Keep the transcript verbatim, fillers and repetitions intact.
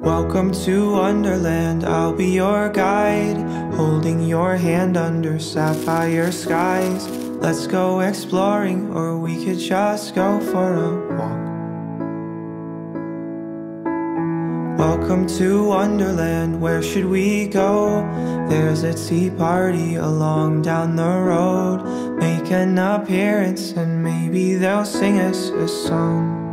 Welcome to Wonderland, I'll be your guide, holding your hand under sapphire skies. Let's go exploring, or we could just go for a walk. Welcome to Wonderland, where should we go? There's a tea party along down the road. Make an appearance and maybe they'll sing us a song.